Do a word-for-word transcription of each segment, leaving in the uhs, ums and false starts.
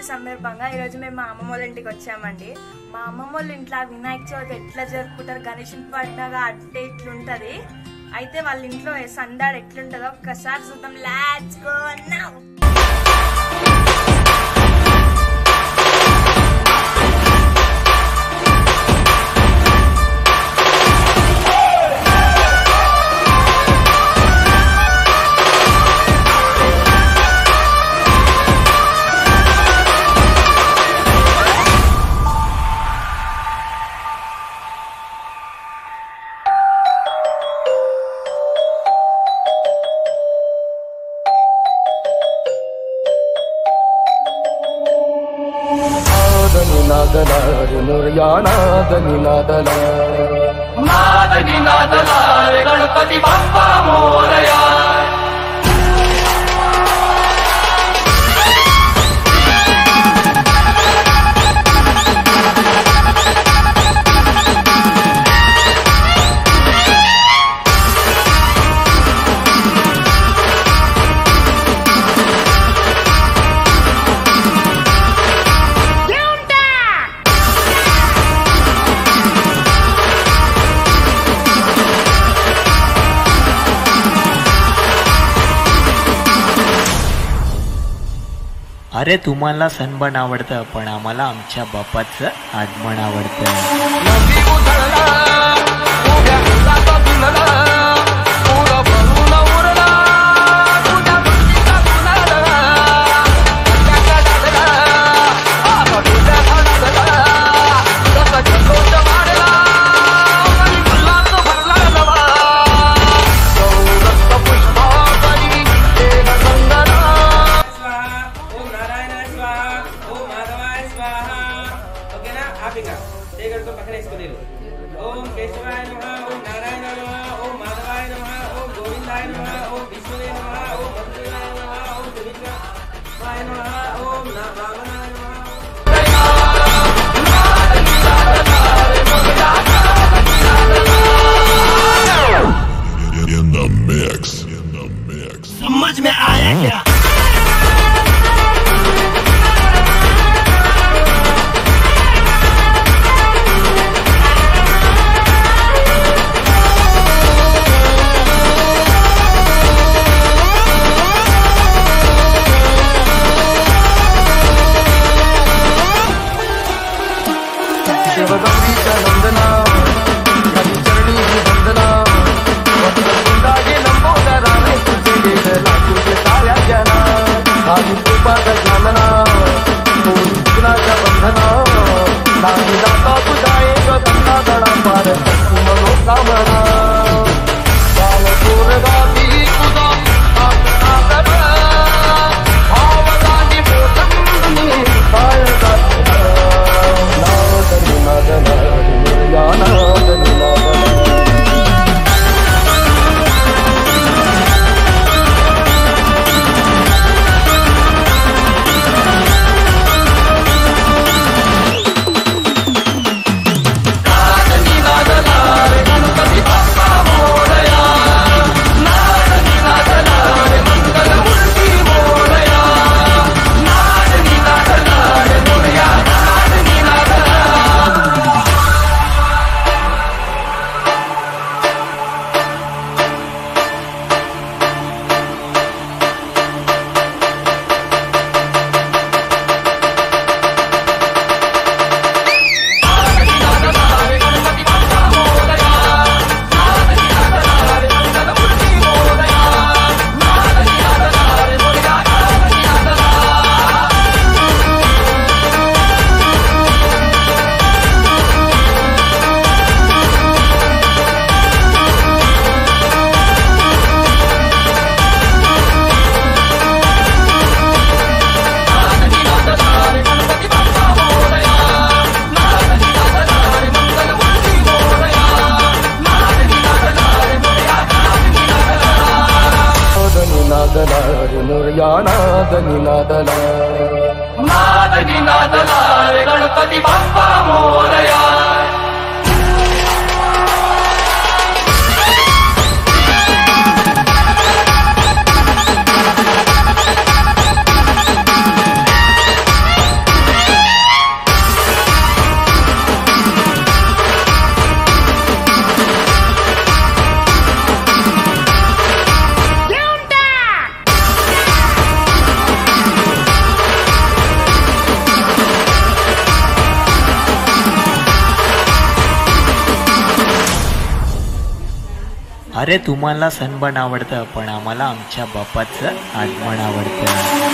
సందర్భంగా ఈ రోజు మేము మా అమ్మమ్మ వాళ్ళ ఇంటికి వచ్చామండి. మా అమ్మమ్మ వాళ్ళ ఇంట్లో వినాయక చవితి ఎట్లా జరుపుకుంటారు, గణేష్ పండుగ అంటే ఇట్లుంటది. అయితే వాళ్ళ ఇంట్లో సందాడు ఎట్లుంటదో ఒక్కసారి చూద్దాం. Let's go now. Ganpati Bappa Morya. अरे तुम्हाला सणबण आवडतं, पण आम्हाला आमच्या बाप्पाचं आगमन आवडतं. ओम केशवाय नमः, ओम नारायणाय नमः, ओम माधवाय नमः, ओम गोविंदाय नमः, ओम विष्णुवे नमः, ओम मधुसूदनाय नमः, ओम त्रिविक्रमाय नमः, ओम रावणाय नमः. In the mix, in the mix. समझ में आया क्या? शिवगौरीच्या नंदना चरणी वंदना वंदागे लंबोदराने तुझे गेला तुझे साऱ्या जना आणि कृपाचा जानना गुणाच्या बंधना नाही दाता तुझा एक गंगा गळा पार मनोकामना काल गोरगाती तुझा भावदानी मोठंनी काय गणपति बाप्पा मोरया. अरे तुम्हाला सनबर्न आवडतं पण आम्हाला आमच्या बापाचं आगमन आवडतं.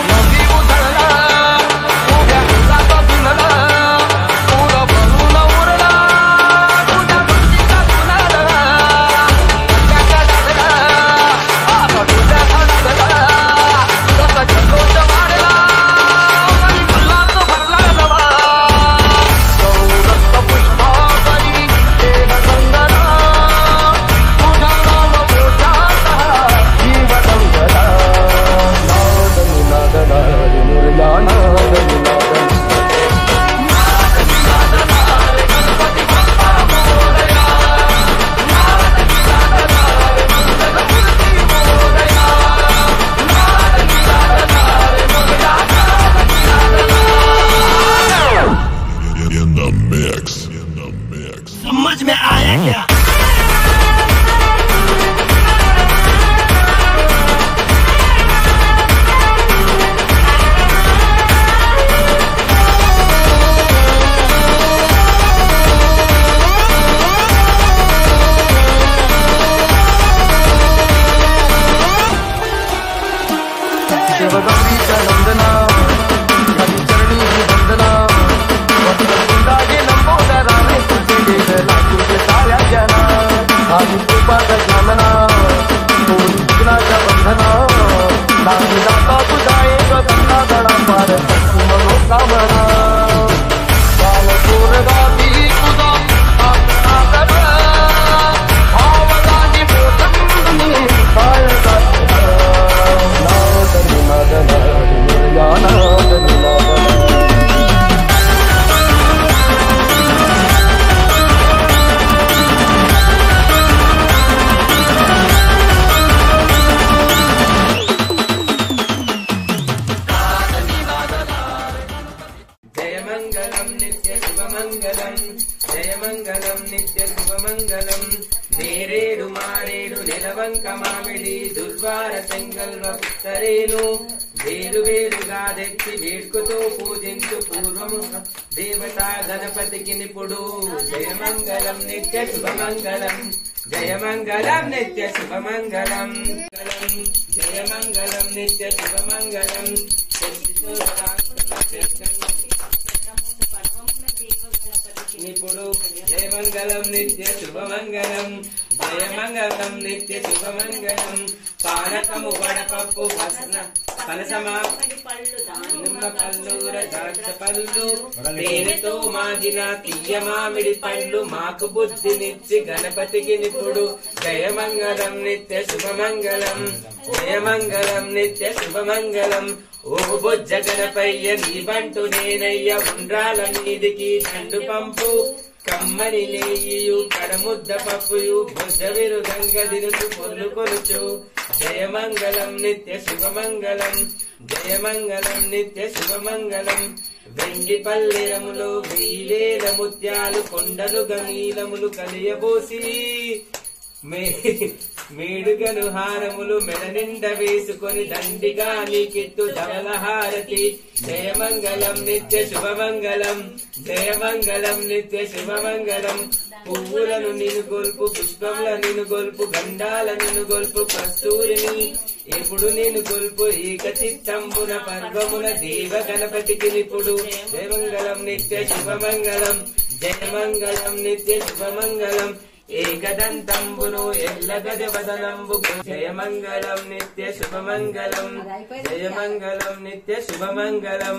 समझ में आया क्या? शिवगौरीच्या नंदना हरी चरणी वंदना वक्रतुंडागे लंबोदराने तुझे वेदला तुझे साऱ्या जना हरी कृपाचा जामना कोण विघ्नाच्या बंधना नाही जाता तुझा एक गंगा गळा पार मनोकामना काल कोरगाती तुझा आपला कर भावलानी मोठंनी काय जयमंगलम नित्य शुभमंगलम जयमंगलम नित्य शुभमंगलम నేరేడు మారేడు నిలవంక మామిడి దుర్వార చెంగల్వ పుత్తరేను వేరు వేరుగా తెచ్చి వేడుకతో పూజించు పూర్వము దేవతా గణపతికి నిపుడు జయమంగళం నిత్య శుభమంగళం జయమంగళం నిత్య శుభమంగళం జయమంగళం నిత్య శుభమంగళం నిపుడు జయమంగళం నిత్య శుభమంగళం జయమంగళం నిత్య శుభమంగళం పానకము వడపప్పు భస్న పనసమా నిమ్మ పళ్ళు ద్రాక్ష పళ్ళు తేనెతో మాగిన తీయ మామిడి పళ్ళు మాకు బుద్ధినిచ్చి గణపతికి నిపుడు జయమంగళం నిత్య శుభమంగళం జయమంగళం నిత్య శుభమంగళం ఓ బొజ్జ గణపయ్య నీ బంటు నేనయ్య ఉండ్రాల మీదికి దండు పంపు కమ్మని నెయ్యు కడముద్ద పప్పుయు బొజ్జ విరుగంగ దినుసు పొల్లు కొలుచు జయమంగళం నిత్య శుభమంగళం జయమంగళం నిత్య శుభమంగళం వెండి పల్లెరములో వెయ్యివేల ముత్యాలు కొండలు గమీలములు కలియబోసి మేడుగను హారములు మెడ నిండ వేసుకొని దండిగా నీకెత్తు ధవల హారతి జయమంగళం నిత్య శుభమంగళం జయమంగళం నిత్య శుభమంగళం పువ్వులను నిను గొల్పు పుష్పముల నిను గొల్పు గండాల నిను గొల్పు కస్తూరిని ఎప్పుడు నేను గొల్పు ఏక చిత్తంబున పర్వమున దేవ గణపతికి నిపుడు జయమంగళం నిత్య శుభమంగళం జయమంగళం నిత్య శుభమంగళం ఏకదంతంబును ఎల్ల గజవదనంబు జయమంగళం నిత్య శుభమంగళం జయమంగళం నిత్య శుభమంగళం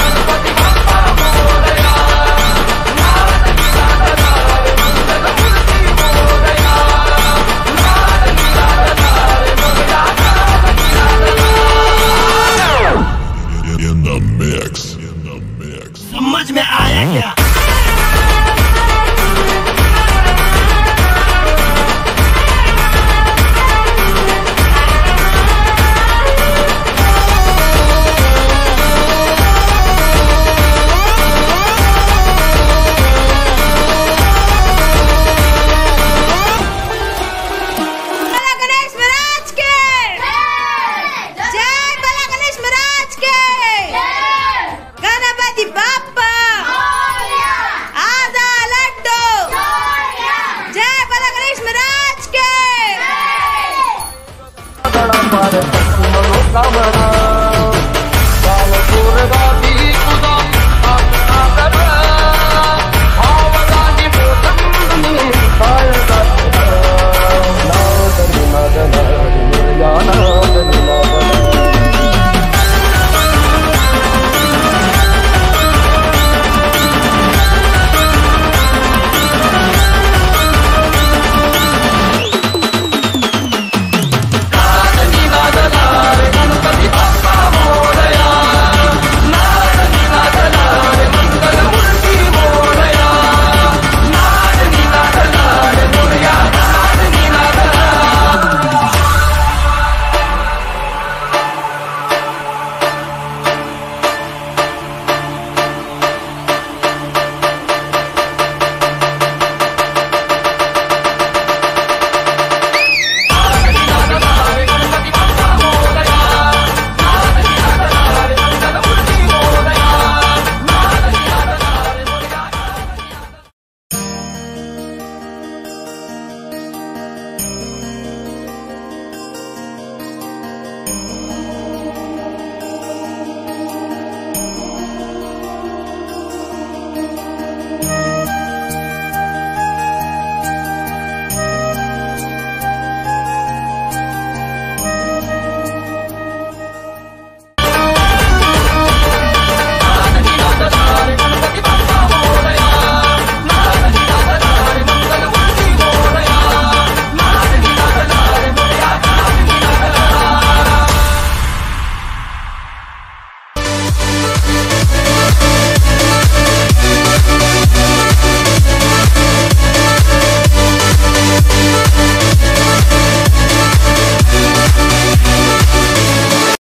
Thank you. कामना